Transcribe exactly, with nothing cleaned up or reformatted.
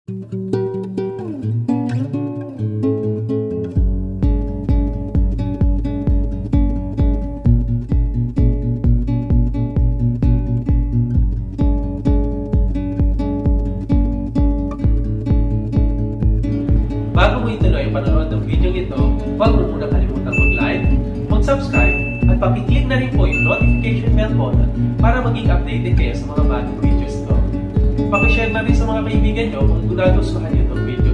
Bago mo ituloy ang panonood ng video ito, huwag mo muna kalimutang mag-like, mag-subscribe, at pakiclick na rin po yung notification bell button para maging updated kayo sa mga bagong videos ko. Pakishare na rin sa mga kaibigan nyo kung nagustuhan nyo itong video